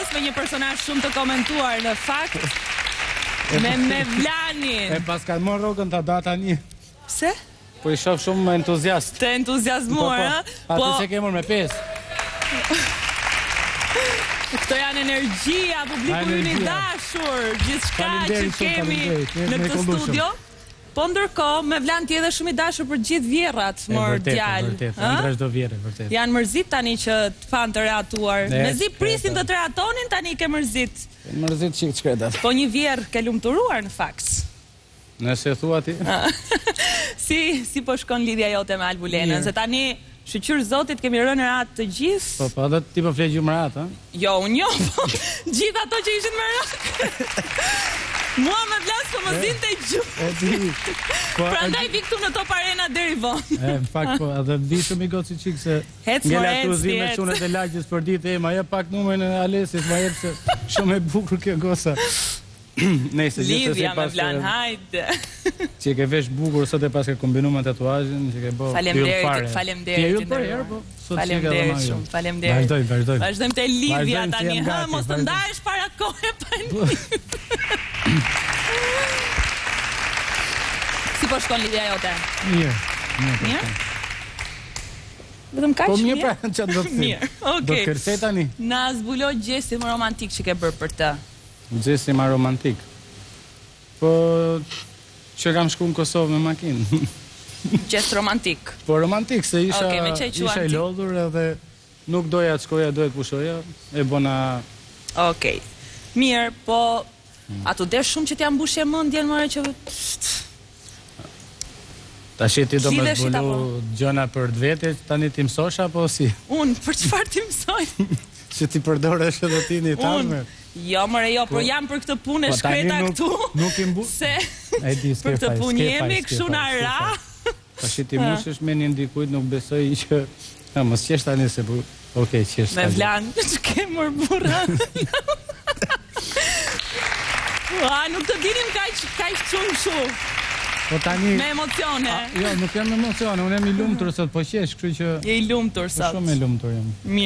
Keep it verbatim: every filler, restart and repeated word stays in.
pjesë me një personazh shumë të komentuar në fakt me Mevlanin. E pas ka morë rrogën ta data një. Pse? Po i shoh shumë entuziast. Të entuziazmuar, ë? Po. Atë se ke morë me pesë. Këto janë energjia, publiku ynë i dashur, gjithçka që kemi në këtë studio. Po ndërkohë, Mevlan ti edhe shumë i dashur për gjithë vjerrat, mor djalë. Vërtet, vërtet, çdo vjerë, vërtet. Janë mërzit tani që të fan të reatuar. Mezi prisin të të reatonin, tani ke mërzit. Mërzit çik çkretat. Po një vjerë ke lumturuar në fakt. Nëse thua ti. Si si po shkon lidhja jote me Albulenën, se tani shqyr zotit kemi rënë rat të gjithë. Po, po, edhe ti po fle gjumë rat, ha? Jo, unë jo, po, gjithë ato që ishin me rat. Mua me vlas po më zinte gjumë. E di. Prandaj vi këtu në Top Arena deri vonë. E, në fakt, po, edhe vi shumë i goci qikë se ngella të uzime shunet e lagjës për ditë e ma jep pak numrin e Alesit, ma jep se shumë e bukur kjo gosa. Livja me Vlan, hajde. Që ke vesh bukur, sot e pas ke kombinu me tatuazhin, që ke bo Falemderit, falemderit. Ti e ju për herë, po, sot që ke dhe ma Falemderit shumë, falemderit. Vazhdojmë, vazhdojmë. Vazhdojmë të Livja tani, ha, mos të ndahesh para kohë pa një. Si po shkon lidhja jote? Mirë. Mirë? Vetëm kaq? Po mirë pra, që do të thim. Mirë, okej. Do të kërcej tani? Na zbuloj gjestin më romantik që ke bërë për të. Gjesti ma romantik. Po, që kam shku në Kosovë me makinë. Gjest romantik. Po romantik, se isha, okay, isha i lodhur edhe nuk doja të shkoja, doja të pushoja, e bona... Okej. Mirë, po, a tu desh shumë që t'ja mbushje mendjen mëre që... Ta sheti do me zbulu gjona për dvete, tani ti mësosha, po si? Unë, për qëfar ti mësoj? Që ti përdore është edhe ti një tamë? Jo, mëre jo, por jam për këtë punë e shkreta këtu. Nuk i mbu... Se, për këtë punë jemi këshu në ra. Ta sheti mushesh me një ndikujt, nuk besoj që... Ha, mos qesh tani se bu... Okej, qesh tani. Me Vlan, që ke mërë burra. Nuk të dinim ka i qënë shu. Me emocione. Jo, nuk jam emocione, unë jam i lumtur sot, po qesh, kështu që... Je i lumtur sot. Shumë i lumtur jam.